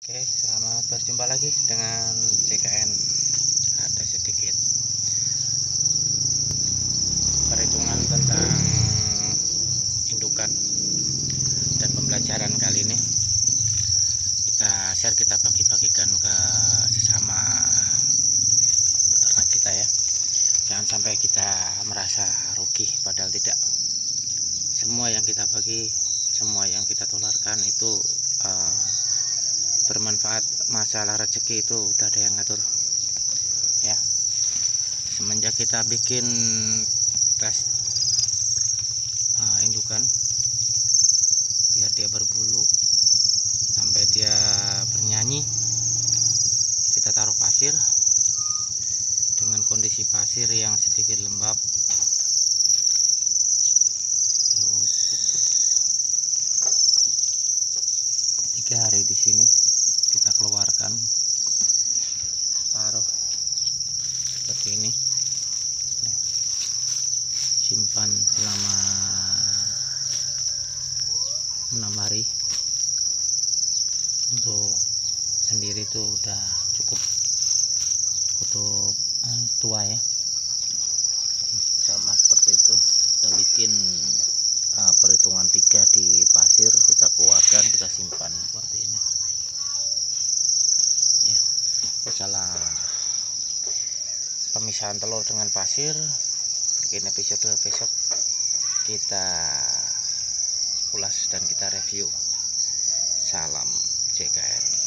Oke, selamat berjumpa lagi dengan CKN. Ada sedikit perhitungan tentang indukan dan pembelajaran kali ini. Kita share, kita bagi-bagikan ke sesama peternak kita ya. Jangan sampai kita merasa rugi, padahal tidak. Semua yang kita bagi, semua yang kita tularkan itu bermanfaat. Masalah rezeki itu udah ada yang ngatur ya. Semenjak kita bikin tes indukan biar dia berbulu sampai dia bernyanyi, kita taruh pasir dengan kondisi pasir yang sedikit lembab. Terus 3 hari di sini kita keluarkan, taruh seperti ini, simpan selama 6 hari. Untuk sendiri itu udah cukup untuk tua ya, sama seperti itu. Kita bikin perhitungan 3 di pasir, kita keluarkan, kita simpan seperti ini ya. Masalah pemisahan telur dengan pasir, mungkin episode besok kita ulas dan kita review. Salam CKN.